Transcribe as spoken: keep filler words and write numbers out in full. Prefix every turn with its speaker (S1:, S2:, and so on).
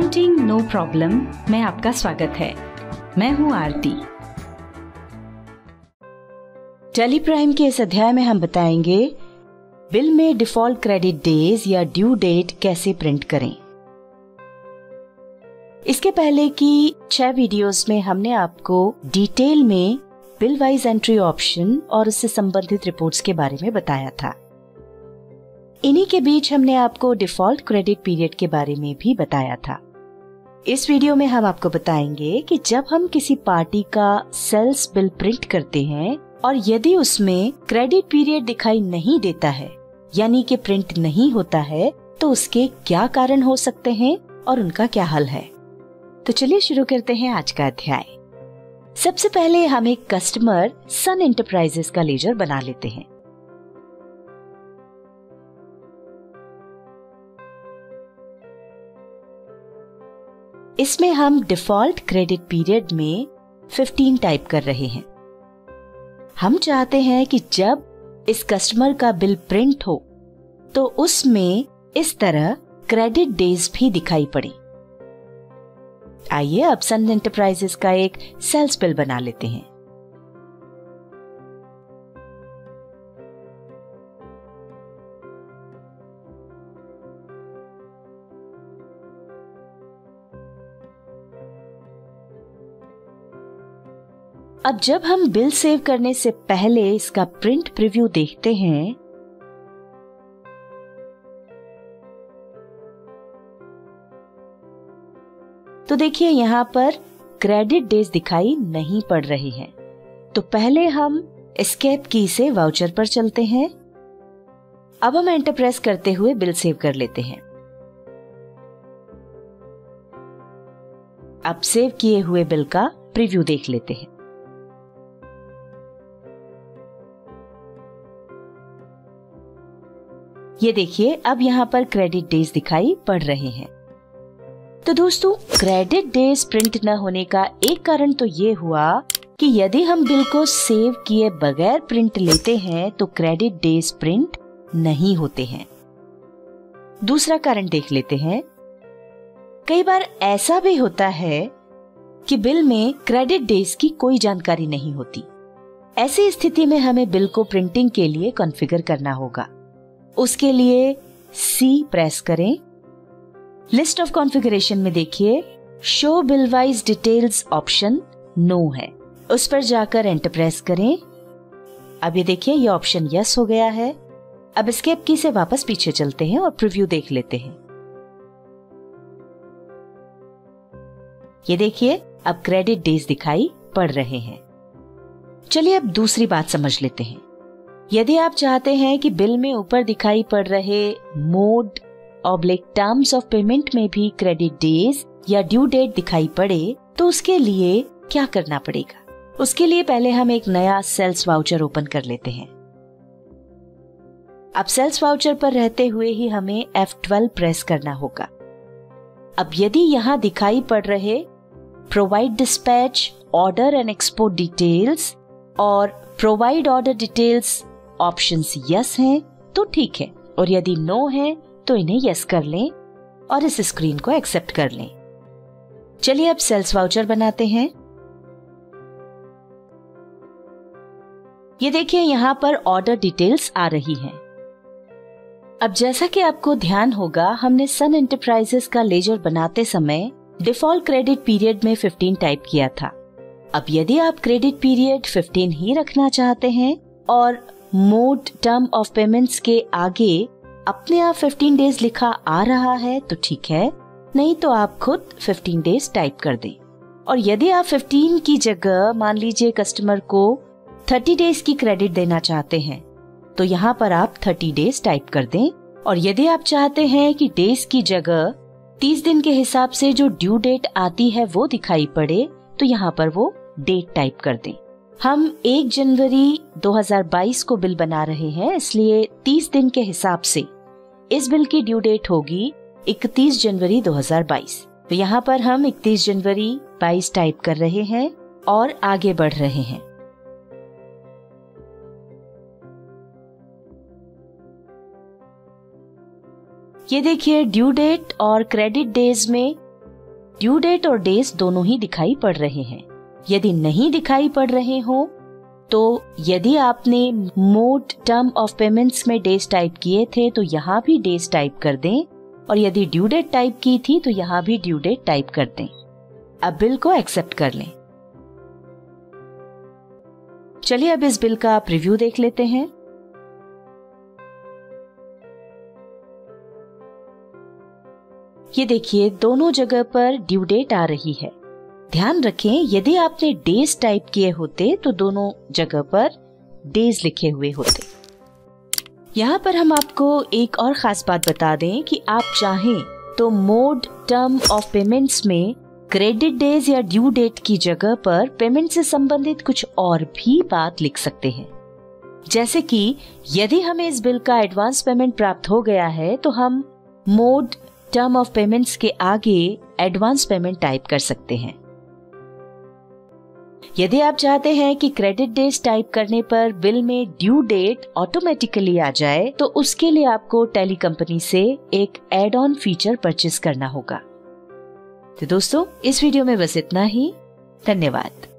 S1: Accounting no problem में आपका स्वागत है। मैं हूं आरती। टैली प्राइम के इस अध्याय में हम बताएंगे बिल में डिफॉल्ट क्रेडिट डेज या ड्यू डेट कैसे प्रिंट करें। इसके पहले की छह वीडियोस में हमने आपको डिटेल में बिल वाइज एंट्री ऑप्शन और उससे संबंधित रिपोर्ट्स के बारे में बताया था। इन्हीं के बीच हमने आपको डिफॉल्ट क्रेडिट पीरियड के बारे में भी बताया था। इस वीडियो में हम आपको बताएंगे कि जब हम किसी पार्टी का सेल्स बिल प्रिंट करते हैं और यदि उसमें क्रेडिट पीरियड दिखाई नहीं देता है, यानी कि प्रिंट नहीं होता है, तो उसके क्या कारण हो सकते हैं और उनका क्या हल है। तो चलिए शुरू करते हैं आज का अध्याय। सबसे पहले हम एक कस्टमर सन एंटरप्राइजेस का लेजर बना लेते हैं। इसमें हम डिफॉल्ट क्रेडिट पीरियड में पंद्रह टाइप कर रहे हैं। हम चाहते हैं कि जब इस कस्टमर का बिल प्रिंट हो तो उसमें इस तरह क्रेडिट डेज भी दिखाई पड़े। आइए अब सन एंटरप्राइजेस का एक सेल्स बिल बना लेते हैं। अब जब हम बिल सेव करने से पहले इसका प्रिंट प्रीव्यू देखते हैं तो देखिए यहाँ पर क्रेडिट डेज दिखाई नहीं पड़ रही हैं। तो पहले हम एस्केप की से वाउचर पर चलते हैं। अब हम एंटर प्रेस करते हुए बिल सेव कर लेते हैं। अब सेव किए हुए बिल का प्रीव्यू देख लेते हैं। ये देखिए अब यहाँ पर क्रेडिट डेज दिखाई पड़ रहे हैं। तो दोस्तों, क्रेडिट डेज प्रिंट न होने का एक कारण तो ये हुआ कि यदि हम बिल को सेव किए बगैर प्रिंट लेते हैं तो क्रेडिट डेज प्रिंट नहीं होते हैं। दूसरा कारण देख लेते हैं। कई बार ऐसा भी होता है कि बिल में क्रेडिट डेज की कोई जानकारी नहीं होती। ऐसी स्थिति में हमें बिल को प्रिंटिंग के लिए कॉन्फ़िगर करना होगा। उसके लिए सी प्रेस करें। लिस्ट ऑफ कॉन्फ़िगरेशन में देखिए show bill wise details option no है, उस पर जाकर एंटर प्रेस करें। अब ये देखिए ये ऑप्शन यस हो गया है। अब एस्केप की से वापस पीछे चलते हैं और प्रीव्यू देख लेते हैं। ये देखिए अब क्रेडिट डेज दिखाई पड़ रहे हैं। चलिए अब दूसरी बात समझ लेते हैं। यदि आप चाहते हैं कि बिल में ऊपर दिखाई पड़ रहे mode oblique terms of payment में भी क्रेडिट डेज या ड्यू डेट दिखाई पड़े तो उसके लिए क्या करना पड़ेगा। उसके लिए पहले हम एक नया सेल्स वाउचर ओपन कर लेते हैं। अब सेल्स वाउचर पर रहते हुए ही हमें एफ ट्वेल्व प्रेस करना होगा। अब यदि यहाँ दिखाई पड़ रहे provide dispatch order and export details और provide order details options yes हैं तो ठीक है, और यदि नो है तो इन्हें यस कर लें और इस स्क्रीन को एक्सेप्ट कर लें। चलिए अब सेल्स वाउचर बनाते हैं। ये देखिए यहाँ पर ऑर्डर डिटेल्स आ रही हैं। अब जैसा कि आपको ध्यान होगा, हमने सन एंटरप्राइजेस का लेजर बनाते समय डिफॉल्ट क्रेडिट पीरियड में पंद्रह टाइप किया था। अब यदि आप क्रेडिट पीरियड पंद्रह ही रखना चाहते हैं और मोड टर्म ऑफ पेमेंट्स के आगे अपने आप पंद्रह डेज लिखा आ रहा है तो ठीक है, नहीं तो आप खुद पंद्रह डेज टाइप कर दें। और यदि आप पंद्रह की जगह मान लीजिए कस्टमर को तीस डेज की क्रेडिट देना चाहते हैं तो यहाँ पर आप तीस डेज टाइप कर दें। और यदि आप चाहते हैं कि डेज की जगह तीस दिन के हिसाब से जो ड्यू डेट आती है वो दिखाई पड़े तो यहाँ पर वो डेट टाइप कर दें। हम एक जनवरी दो हज़ार बाईस को बिल बना रहे हैं, इसलिए तीस दिन के हिसाब से इस बिल की ड्यू डेट होगी इकतीस जनवरी दो हज़ार बाईस। तो यहाँ पर हम इकतीस जनवरी बाईस टाइप कर रहे हैं और आगे बढ़ रहे हैं। ये देखिए ड्यू डेट और क्रेडिट डेज में ड्यू डेट और डेज दोनों ही दिखाई पड़ रहे हैं। यदि नहीं दिखाई पड़ रहे हो तो यदि आपने मोड टर्म ऑफ पेमेंट्स में डेज टाइप किए थे तो यहाँ भी डेज टाइप कर दें, और यदि ड्यू डेट टाइप की थी तो यहाँ भी ड्यू डेट टाइप कर दें। अब बिल को एक्सेप्ट कर लें। चलिए अब इस बिल का प्रीव्यू देख लेते हैं। ये देखिए दोनों जगह पर ड्यू डेट आ रही है। ध्यान रखें यदि आपने डेज टाइप किए होते तो दोनों जगह पर डेज लिखे हुए होते। यहाँ पर हम आपको एक और खास बात बता दें कि आप चाहें तो मोड टर्म ऑफ पेमेंट्स में क्रेडिट डेज या ड्यू डेट की जगह पर पेमेंट से संबंधित कुछ और भी बात लिख सकते हैं। जैसे कि यदि हमें इस बिल का एडवांस पेमेंट प्राप्त हो गया है तो हम मोड टर्म ऑफ पेमेंट्स के आगे एडवांस पेमेंट टाइप कर सकते हैं। यदि आप चाहते हैं कि क्रेडिट डेज टाइप करने पर बिल में ड्यू डेट ऑटोमेटिकली आ जाए तो उसके लिए आपको टैली कंपनी से एक एड ऑन फीचर परचेज करना होगा। तो दोस्तों इस वीडियो में बस इतना ही। धन्यवाद।